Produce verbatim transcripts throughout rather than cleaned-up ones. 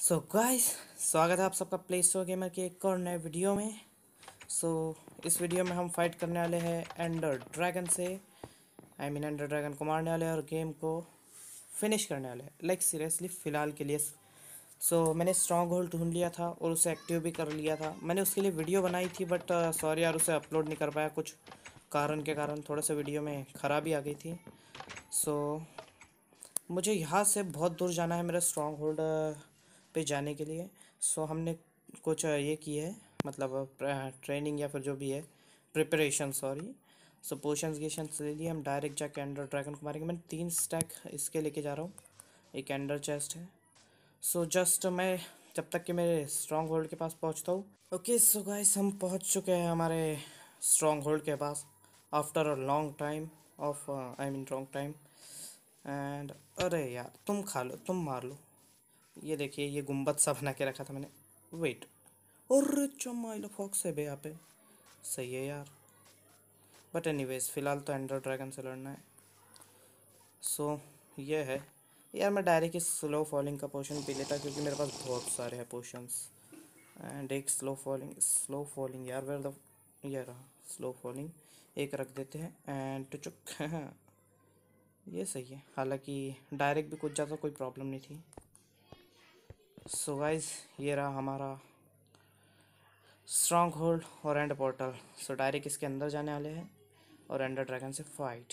So guys, स्वागत है आप सबका प्ले स्टोर गेमर के एक और नए वीडियो में। सो so, इस वीडियो में हम फाइट करने वाले हैं एंडर ड्रैगन से। आई मीन एंडर ड्रैगन को मारने वाले हैं और गेम को फिनिश करने वाले हैं। लाइक सीरियसली फ़िलहाल के लिए। सो so, मैंने स्ट्रॉन्ग होल्ड ढूंढ लिया था और उसे एक्टिव भी कर लिया था। मैंने उसके लिए वीडियो बनाई थी बट सॉरी यार, उसे अपलोड नहीं कर पाया। कुछ कारण के कारण थोड़ा सा वीडियो में ख़राबी आ गई थी। सो so, मुझे यहाँ से बहुत दूर जाना है मेरा स्ट्रॉन्ग होल्ड पे जाने के लिए। सो so, हमने कुछ ये की है, मतलब ट्रेनिंग या फिर जो भी है प्रिपरेशन, सॉरी। सो पोशंस गेशंस ले लिए, हम डायरेक्ट जाके एंडर ड्रैगन को मारेंगे। मैं तीन स्टैक इसके लेके जा रहा हूँ। एक एंडर चेस्ट है। सो so, जस्ट मैं जब तक कि मेरे स्ट्रॉन्ग होल्ड के पास पहुँचता हूँ। ओके सो गाइस, हम पहुँच चुके हैं हमारे स्ट्रॉन्ग होल्ड के पास after a long time of I mean long time and अरे यार, तुम खा लो, तुम मार लो। ये देखिए, ये गुम्बद सा बना के रखा था मैंने। वेट, और चमाइलो फॉक्स है बे यहाँ पे। सही है यार। बट एनीवेज फ़िलहाल तो एंडर ड्रैगन से लड़ना है। सो so, ये है यार। मैं डायरेक्ट इस स्लो फॉलिंग का पोशन पी लेता क्योंकि मेरे पास बहुत सारे हैं पोशंस। एंड एक स्लो फॉलिंग स्लो फॉलिंग यार, वेयर द ये रहा स्लो फॉलिंग। एक रख देते हैं एंड टुचुक ये सही है। हालांकि डायरेक्ट भी कुछ ज़्यादा कोई प्रॉब्लम नहीं थी। सो so गाइज, ये रहा हमारा स्ट्रॉन्ग होल्ड और एंड पोर्टल। सो डायरेक्ट इसके अंदर जाने वाले हैं और एंडर ड्रैगन से फाइट।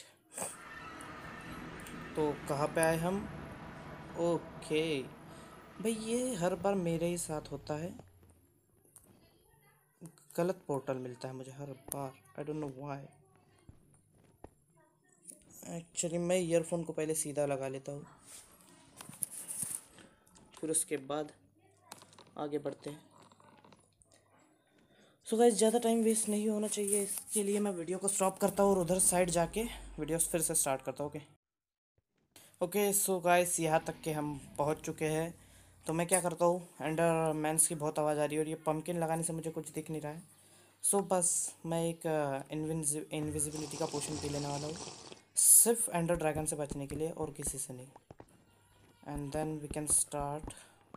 तो कहाँ पे आए हम? ओके भाई, ये हर बार मेरे ही साथ होता है। गलत पोर्टल मिलता है मुझे हर बार। I don't know why. Actually मैं ईयरफोन को पहले सीधा लगा लेता हूँ, फिर उसके बाद आगे बढ़ते हैं। सो गाइस, ज़्यादा टाइम वेस्ट नहीं होना चाहिए, इसके लिए मैं वीडियो को स्टॉप करता हूँ और उधर साइड जाके वीडियो फिर से स्टार्ट करता हूँ। ओके ओके सो गाइस, यहाँ तक के हम पहुँच चुके हैं। तो मैं क्या करता हूँ, एंडर मैंस की बहुत आवाज़ आ रही है और ये पंपकिन लगाने से मुझे कुछ दिख नहीं रहा है। सो so, बस मैं एक इनविजिबिलिटी का पोशन पी लेने वाला हूँ, सिर्फ एंडर ड्रैगन से बचने के लिए और किसी से नहीं। And then we can start.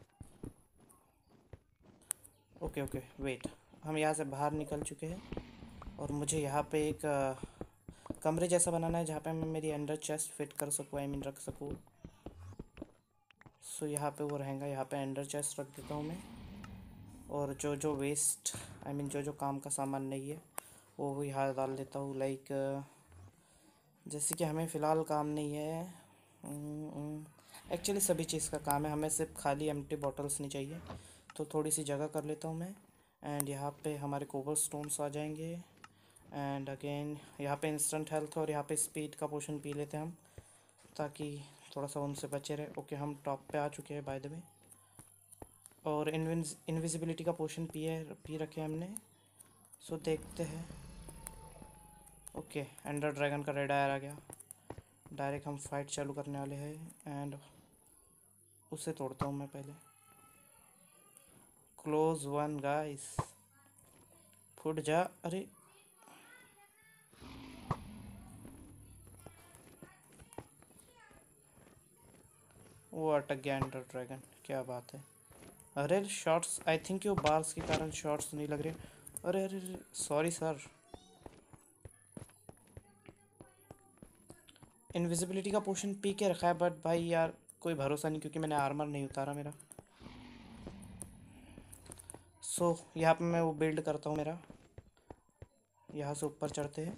Okay okay wait, हम यहाँ से बाहर निकल चुके हैं और मुझे यहाँ पे एक uh, कमरे जैसा बनाना है जहाँ पे मैं मेरी एंडर चेस्ट फिट कर सकूँ, आई मीन रख सकूँ। सो so, यहाँ पे वो रहेगा। यहाँ पे एंडर चेस्ट रख देता हूँ मैं। और जो जो वेस्ट आई मीन जो जो काम का सामान नहीं है वो यहाँ डाल देता हूँ। लाइक जैसे कि हमें फ़िलहाल काम नहीं है। एक्चुअली सभी चीज़ का काम है, हमें सिर्फ खाली एम्प्टी बॉटल्स नहीं चाहिए। तो थोड़ी सी जगह कर लेता हूँ मैं। एंड यहाँ पे हमारे कोबल स्टोन्स आ जाएंगे। एंड अगेन यहाँ पे इंस्टेंट हेल्थ और यहाँ पे स्पीड का पोशन पी लेते हैं हम, ताकि थोड़ा सा उनसे बचे रहे। ओके, हम टॉप पे आ चुके हैं बाय द वे। और इनविज इनविजिबिलिटी का पोशन पिए पी रखे हमने। सो देखते हैं। ओके, एंडर ड्रैगन का रेड आयर आ गया। डायरेक्ट हम फाइट चालू करने वाले हैं एंड उसे तोड़ता हूँ मैं पहले। क्लोज वन गाइस, फुट जा। अरे वो अटक गया एंडर ड्रैगन, क्या बात है। अरे शॉट्स, आई थिंक वो बार्स के कारण शॉट्स नहीं लग रहे। अरे अरे सॉरी सर। इनविजिबिलिटी का पोशन पी के रखा है बट भाई यार कोई भरोसा नहीं क्योंकि मैंने आर्मर नहीं उतारा मेरा। सो so, यहाँ पे मैं वो बिल्ड करता हूँ मेरा। यहाँ से ऊपर चढ़ते हैं।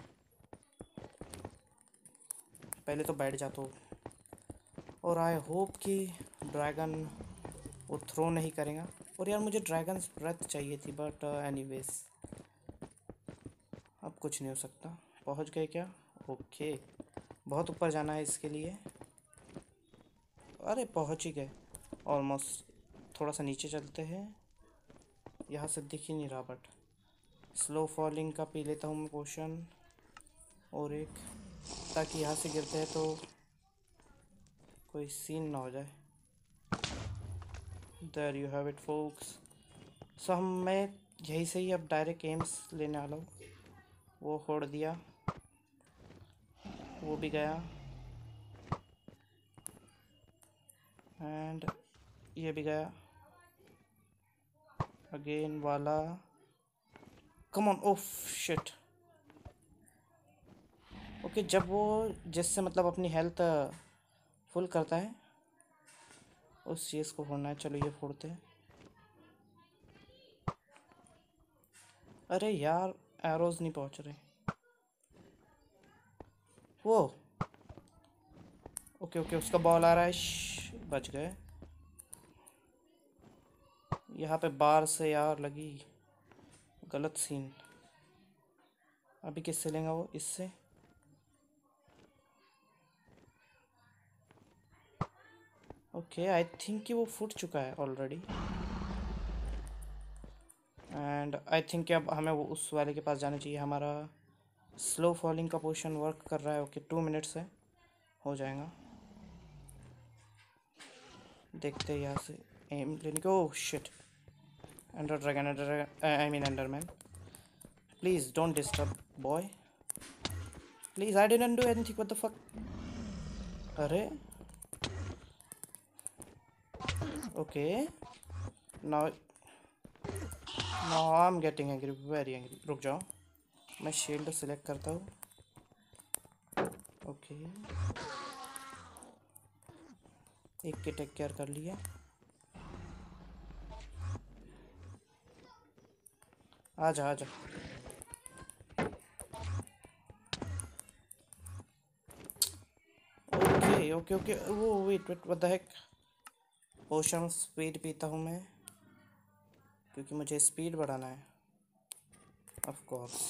पहले तो बैठ जाता हूँ और आई होप कि ड्रैगन वो थ्रो नहीं करेगा। और यार मुझे ड्रैगन ब्रेथ चाहिए थी बट एनीवेज अब कुछ नहीं हो सकता। पहुँच गए क्या? ओके, बहुत ऊपर जाना है इसके लिए। अरे पहुँच ही गए ऑलमोस्ट। थोड़ा सा नीचे चलते हैं, यहाँ से दिख ही नहीं रहा बट स्लो फॉलिंग का पी लेता हूँ मैं पोशन और एक, ताकि यहाँ से गिरते हैं तो कोई सीन ना हो जाए। There you have it folks. So हम मैं यहीं से ही अब डायरेक्ट एम्स लेने वाला हूँ। वो फोड़ दिया, वो भी गया। एंड ये भी गया। अगेन वाला, come on, oof shit. Okay, जब वो जिससे मतलब अपनी हेल्थ फुल करता है उस चीज़ को फोड़ना है। चलो ये फोड़ते हैं। अरे यार, एरोज नहीं पहुंच रहे। वो ओके ओके, उसका बॉल आ रहा है। श, बच गए। यहाँ पे बार से यार लगी, गलत सीन। अभी किससे लेंगे वो? इससे। ओके, आई थिंक कि वो फूट चुका है ऑलरेडी। एंड आई थिंक कि अब हमें वो उस वाले के पास जाना चाहिए। हमारा स्लो फॉलिंग का पोशन वर्क कर रहा है। ओके, टू मिनट्स है, हो जाएगा। देखते हैं यहाँ से एम लेने को। Oh shit, ender dragon, ender I mean enderman. Please don't disturb boy, please. I didn't do anything, what the fuck. अरे okay, now now I am getting angry, very angry. रुक जाओ, मैं शील्ड सेलेक्ट करता हूँ। Okay, एक के take care कर लिया। आजा आजा। ओके ओके ओके, वो wait wait, what the heck. Potion speed पीता हूँ मैं, क्योंकि मुझे स्पीड बढ़ाना है ऑफ कोर्स।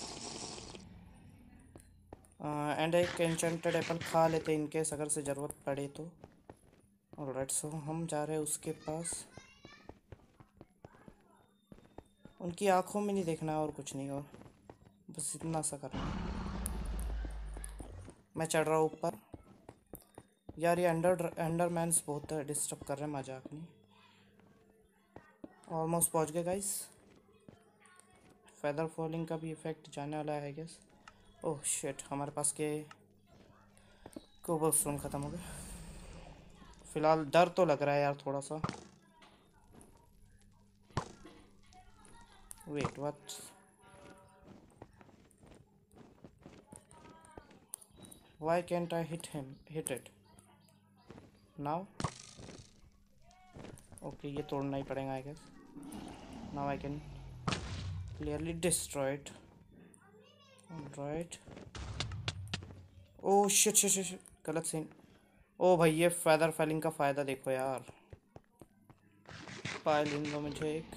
एंड एक एन्चेंटेड एप्पल खा लेते हैं इनकेस अगर से ज़रूरत पड़े तो। ऑलराइट, सो हम जा रहे हैं उसके पास। उनकी आंखों में नहीं देखना है और कुछ नहीं, और बस इतना सा करना है। मैं चढ़ रहा हूँ ऊपर। यार ये अंडर अंडरमैन्स बहुत डिस्टर्ब कर रहे हैं, मजाक नहीं। ऑलमोस्ट पहुँच गए गाइस। फेदर फॉलिंग का भी इफेक्ट जाने वाला है आई गेस। ओह शिट, हमारे पास के कोबलस्टोन ख़त्म हो गए। फिलहाल डर तो लग रहा है यार थोड़ा सा। Wait what, why can't I hit him hit it now. Okay, ये तोड़ना ही पड़ेगा I guess. Now I can clearly destroy it. Alright. Oh shit shit shit, गलत सीन। ओ भाई, ये फेदर फैलिंग का फ़ायदा देखो यार। पायल इन दो मुझे एक।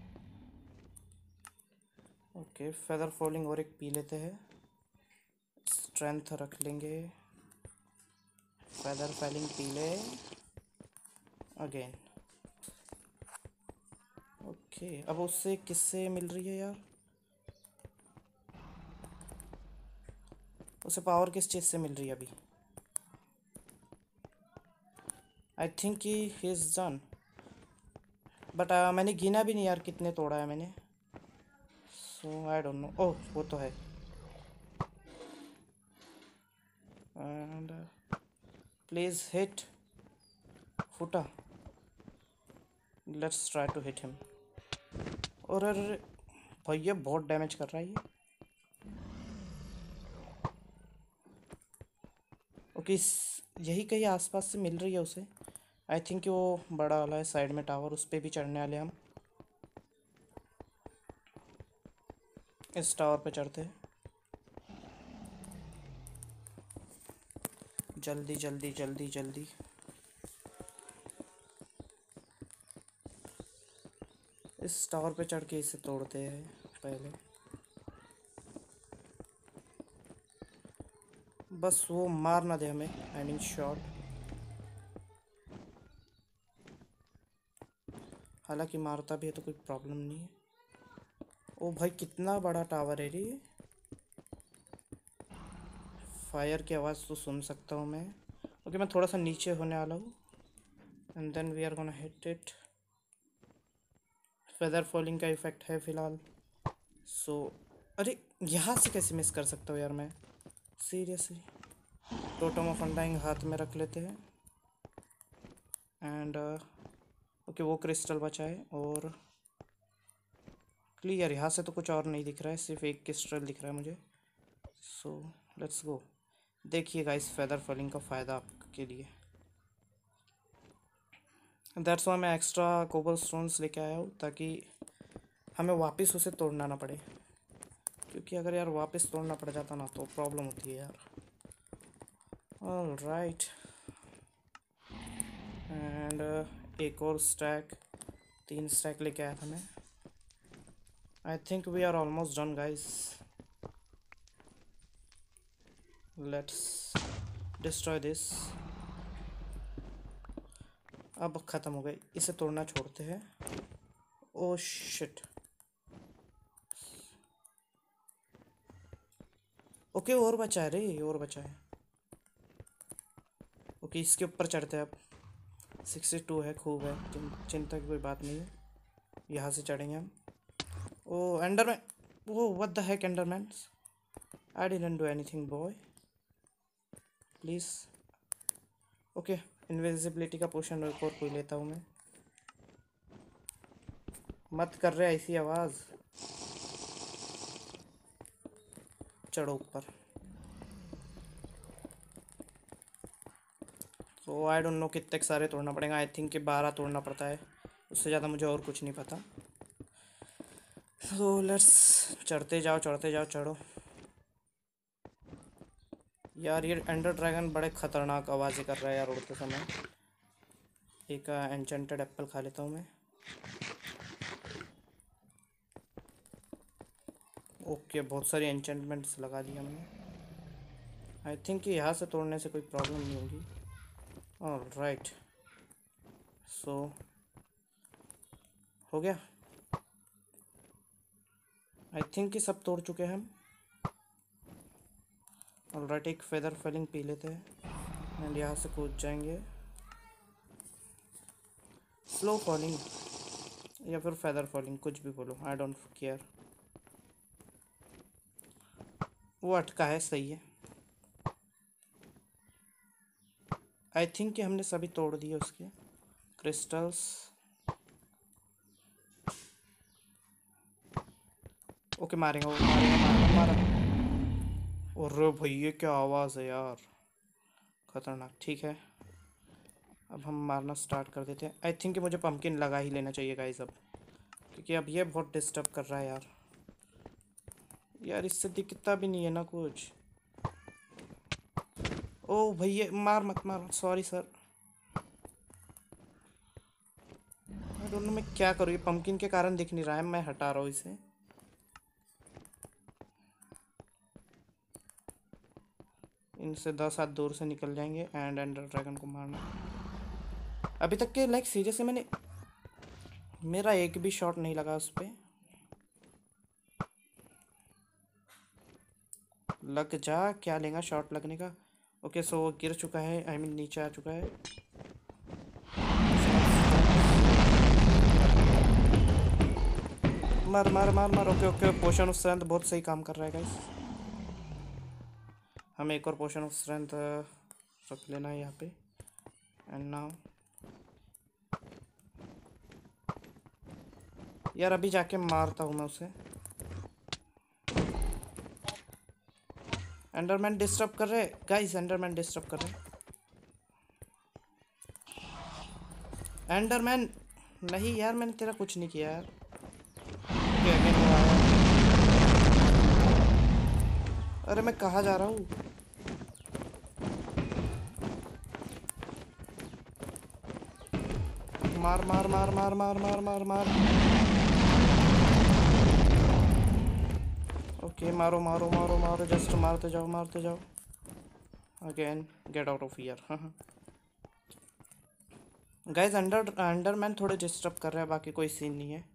ओके, फेदर फॉलिंग और एक पी लेते हैं, स्ट्रेंथ रख लेंगे। फेदर फैलिंग पी ले अगेन। ओके, अब उससे किससे मिल रही है यार? उसे पावर किस चीज़ से मिल रही है अभी? I think he is done, but मैंने गिना भी नहीं यार कितने तोड़ा है मैंने। सो आई डोंट नो। ओह, वो तो है। एंड प्लीज़ हिट फुटा। Let's try to hit him. और अरे भैया, बहुत डैमेज कर रहा है ये। ओके, यही कहीं आसपास से मिल रही है उसे। आई थिंक वो बड़ा वाला है साइड में टावर, उस पर भी चढ़ने वाले हम। इस टावर पे चढ़ते हैं। जल्दी जल्दी जल्दी जल्दी। इस टावर पे चढ़ के इसे तोड़ते हैं पहले। बस वो मार ना दे हमें, आई मीन शॉट। हालांकि मारता भी है तो कोई प्रॉब्लम नहीं है। ओ भाई, कितना बड़ा टावर है रे। फायर की आवाज़ तो सुन सकता हूँ मैं। ओके, मैं थोड़ा सा नीचे होने वाला हूँ and then we are gonna hit it. Feather falling का इफेक्ट है फिलहाल। सो so, अरे यहाँ से कैसे मिस कर सकता हूँ यार मैं, सीरियसली। टोटम ऑफ अनडाइंग हाथ में रख लेते हैं एंड ओके वो क्रिस्टल बचा है और क्लियर। यहाँ से तो कुछ और नहीं दिख रहा है, सिर्फ एक क्रिस्टल दिख रहा है मुझे। So let's go. देखिएगा इस फेदर फॉलिंग का फ़ायदा आपके लिए। दैट्स वाई मैं एक्स्ट्रा कोबल स्टोन्स लेके आया हूँ, ताकि हमें वापस उसे तोड़ना ना पड़े, क्योंकि अगर यार वापस तोड़ना पड़ जाता ना तो प्रॉब्लम होती है यार। ऑल राइट, एंड एक और स्टैक, तीन स्टैक लेके आया था मैं। I think we are almost done guys. Let's destroy this. अब ख़त्म हो गई, इसे तोड़ना छोड़ते हैं। ओह शिट, ओके और बचा है रे, और बचा है। ओके इसके ऊपर चढ़ते हैं अब। सिक्सटी टू है, खूब है, चिंता की कोई बात नहीं है। यहाँ से चढ़ेंगे हम। ओ एंडरमैन, वो what the heck enderman, I didn't do anything boy, please. Okay invisibility का पोशन एक और कोई लेता हूँ मैं। मत कर रहे ऐसी आवाज़। चढ़ो ऊपर। तो आई डोंट नो कितने सारे तोड़ना पड़ेगा। आई थिंक कि बारह तोड़ना पड़ता है, उससे ज़्यादा मुझे और कुछ नहीं पता। तो लेट्स चढ़ते जाओ चढ़ते जाओ चढ़ो। यार ये एंडर ड्रैगन बड़े ख़तरनाक आवाज़ें कर रहा है यार उड़ते समय। एक एन्चेंटेड एप्पल खा लेता हूँ मैं। ओके बहुत सारी एन्चेंटमेंट्स लगा ली हमने। आई थिंक कि यहाँ से तोड़ने से कोई प्रॉब्लम नहीं होगी। ऑल राइट, सो हो गया। आई थिंक कि सब तोड़ चुके हैं हम। ऑल राइट, एक फेदर फॉलिंग पी लेते हैं एंड यहाँ से कूद जाएंगे। स्लो फॉलिंग या फिर फेदर फॉलिंग, कुछ भी बोलो, आई डोंट केयर। वो अटका है, सही है। आई थिंक कि हमने सभी तोड़ दिए उसके क्रिस्टल्स। ओके मारेंगे वो, मारेंगे मारेंगे मारा। और भैया क्या आवाज़ है यार, खतरनाक। ठीक है अब हम मारना स्टार्ट कर देते हैं। आई थिंक कि मुझे पंपकिन लगा ही लेना चाहिए गाइस अब, क्योंकि अब ये बहुत डिस्टर्ब कर रहा है यार। यार इससे दिखता भी नहीं है ना कुछ। ओ भैया मार मत मार, sorry sir. I don't know मैं क्या करूँ, ये पंपकिन के कारण दिख नहीं रहा है, मैं हटा रहा हूँ इसे। इनसे दस हाथ दूर से निकल जाएंगे एंड एंडर ड्रैगन को मारना। अभी तक के लाइक सीरियसली मैंने, मेरा एक भी शॉट नहीं लगा उस पर। लग जा, क्या लेगा शॉट लगने का। ओके सो वो गिर चुका है, आई मीन नीचे आ चुका है। मार मार मार मार। Okay okay potion of strength बहुत सही काम कर रहा है गाइस। हमें एक और पोशन ऑफ स्ट्रेंथ रख लेना है यहाँ पे। एंड नाउ यार अभी जाके मारता हूँ मैं उसे। एंडरमैन डिस्टर्ब कर रहे गाइस, एंडरमैन डिस्टर्ब कर रहे। एंडरमैन नहीं यार, मैंने तेरा कुछ नहीं किया यार। अरे मैं कहाँ जा रहा हूँ। मार मार मार मार मार मार मार मार। ओके मारो मारो मारो मारो, जस्ट मारते जाओ मारते जाओ। Again get out of here. हाँ हाँ गाइज अंडर अंडरमैन थोड़े डिस्टर्ब कर रहे हैं, बाकी कोई सीन नहीं है।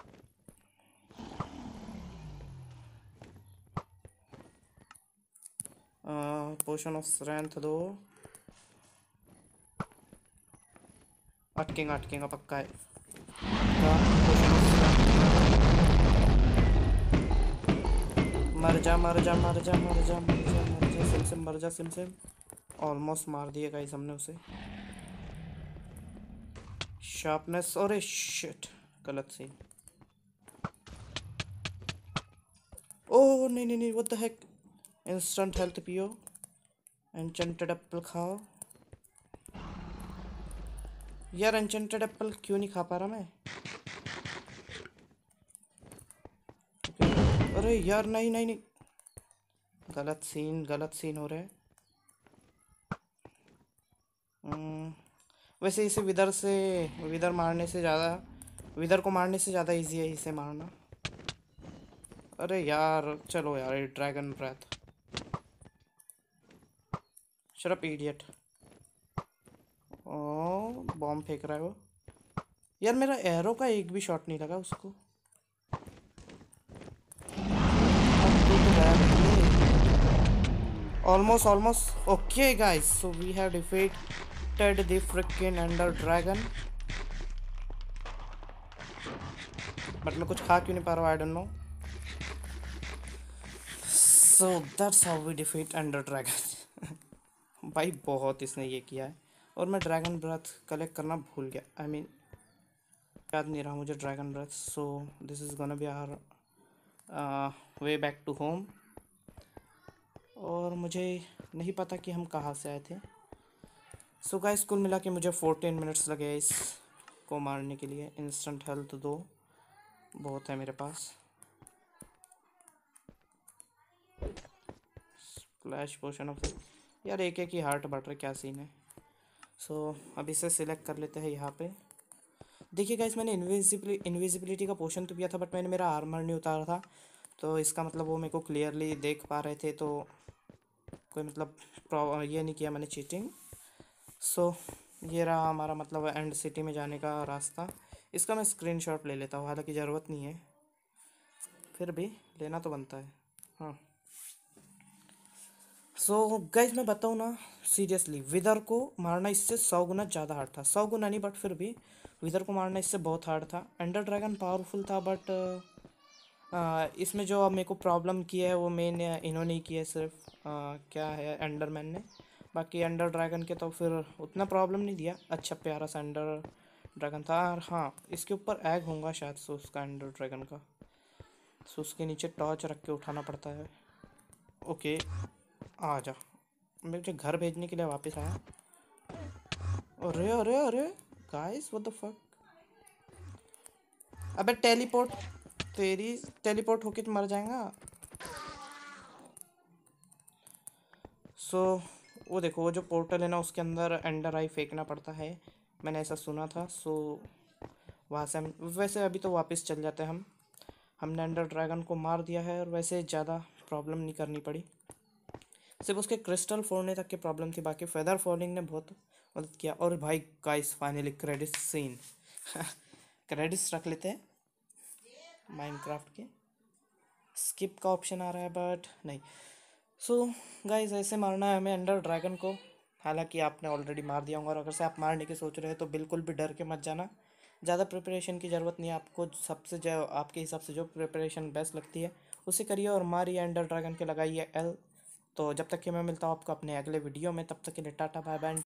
पोशन ऑफ स्ट्रेंथ दो। अटकेगा अटकेगा पक्का है। मर जा मर जा मर जा मर जा मर जा मर जा सिम सिम मर जा सिम सिम। ऑलमोस्ट मार दिए गाइस हमने उसे। शार्पनेस, और शिट, गलत सीन। ओह नहीं नहीं नहीं, what the heck. Instant health पियो, एन्चेंटेड एप्पल खाओ। यार एन्चेंटेड एप्पल क्यों नहीं खा पा रहा मैं? अरे यार नहीं नहीं नहीं, गलत सीन, गलत सीन हो रहा है। हम्म, वैसे इसे विदर से, विदर मारने से ज़्यादा, विदर को मारने से ज़्यादा इजी है इसे मारना। अरे यार चलो यार, ये dragon breath. Shut up idiot. Oh bomb फेंक रहा है वो। यार मेरा एरो का एक भी शॉट नहीं लगा उसको। Almost almost okay guys, so we have defeated the freaking ender dragon. But मैं कुछ खा क्यों नहीं पा रहा हूँ, I don't know. So that's how we defeat ender dragon. भाई बहुत इसने ये किया है, और मैं ड्रैगन ब्रेथ कलेक्ट करना भूल गया। आई I मीन mean, याद नहीं रहा मुझे dragon breath. So this is gonna be our way back to home. और मुझे नहीं पता कि हम कहाँ से आए थे। सो गाइस कुल मिला के मुझे फोर्टीन मिनट्स लगे इस को मारने के लिए। इंस्टेंट हेल्थ दो बहुत है मेरे पास। स्प्लैश पोशन ऑफ, यार एक एक ही हार्ट बढ़ रहा है, क्या सीन है। सो so, अब इसे सिलेक्ट कर लेते हैं यहाँ पे। देखिए गाइस मैंने इनविजिबिलिटी इनविजिबिलिटी का पोशन तो किया था, बट मैंने मेरा आर्मर नहीं उतारा था, तो इसका मतलब वो मेरे को क्लियरली देख पा रहे थे, तो कोई मतलब ये नहीं किया मैंने चीटिंग। सो so, ये रहा हमारा मतलब एंड सिटी में जाने का रास्ता। इसका मैं स्क्रीनशॉट ले लेता हूँ, हालांकि ज़रूरत नहीं है, फिर भी लेना तो बनता है। हाँ सो गाइज मैं बताऊँ ना, सीरियसली विदर को मारना इससे सौ गुना ज़्यादा हार्ड था। सौ गुना नहीं, बट फिर भी विदर को मारना इससे बहुत हार्ड था। एंडर ड्रैगन पावरफुल था, बट इसमें जो अब मेरे को प्रॉब्लम की है वो मेन इन्होंने ही की है, सिर्फ आ, क्या है एंडरमैन ने। बाकी एंडर ड्रैगन के तो फिर उतना प्रॉब्लम नहीं दिया। अच्छा प्यारा सा एंडर ड्रैगन था। और हाँ इसके ऊपर एग होगा शायद से उसका, एंडर ड्रैगन का। सो उसके नीचे टॉर्च रख के उठाना पड़ता है। ओके आ जा, मुझे घर भेजने के लिए वापस आया। अरे अरे अरे गाइस व्हाट द फक। अबे टेलीपोर्ट, तेरी टेलीपोर्ट होके तो मर जाएगा। सो so, वो देखो वो जो पोर्टल है ना, उसके अंदर एंडर आई फेंकना पड़ता है, मैंने ऐसा सुना था। सो so, वहाँ से हम वैसे अभी तो वापस चल जाते हैं हम। हमने एंडर ड्रैगन को मार दिया है, और वैसे ज़्यादा प्रॉब्लम नहीं करनी पड़ी, सिर्फ उसके क्रिस्टल फोड़ने तक की प्रॉब्लम थी, बाकी फेदर फॉलिंग ने बहुत मदद किया। और भाई guys finally credit scene. Credits रख लेते हैं माइनक्राफ्ट के। स्किप का ऑप्शन आ रहा है बट नहीं। सो गाइस ऐसे मारना है हमें एंडर ड्रैगन को, हालांकि आपने ऑलरेडी मार दिया होगा, और अगर से आप मारने की सोच रहे हो तो बिल्कुल भी डर के मत जाना। ज़्यादा प्रिपरेशन की ज़रूरत नहीं है आपको, सबसे जो आपके हिसाब से जो प्रिपरेशन बेस्ट लगती है उसे करिए, और मारिए एंडर ड्रैगन के, लगाइए एल। तो जब तक कि मैं मिलता हूँ आपको अपने अगले वीडियो में, तब तक के लिए टाटा बाय बाय।